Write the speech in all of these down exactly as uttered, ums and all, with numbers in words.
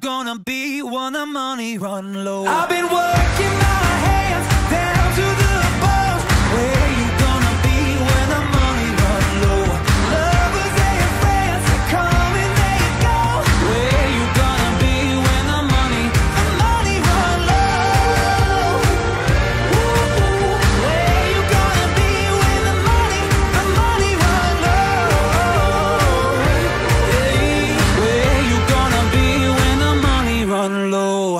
gonna be when the money run low? I've been working my hands down to the bone. Where you gonna be when the money run low? Lovers and friends, they come and they go. Where you gonna be when the money, the money run low? Ooh, where you gonna be when the money, the money run low? Hey, where you gonna be when the money run low?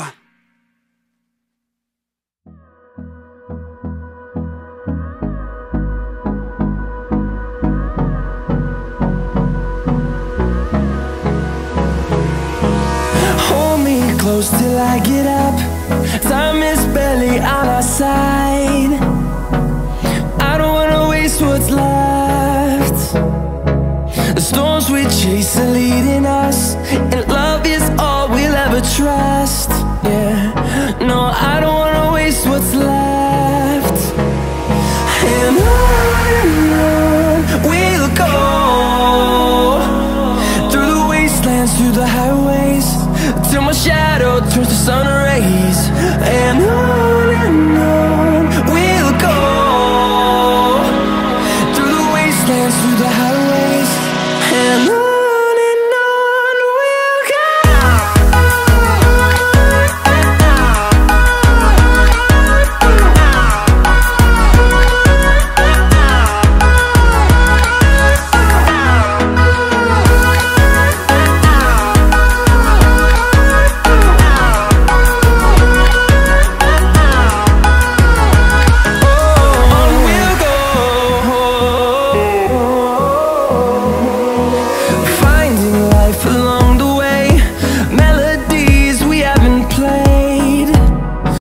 Hold me close till I get up. Time is barely on our side. I don't wanna waste what's left. The storms we chase are leading us, and love is all we'll ever trust. Yeah, no, I don't wanna waste what's left. And on and on we'll go, through the wastelands, through the highways, till my shadow turns to sun rays. And on and on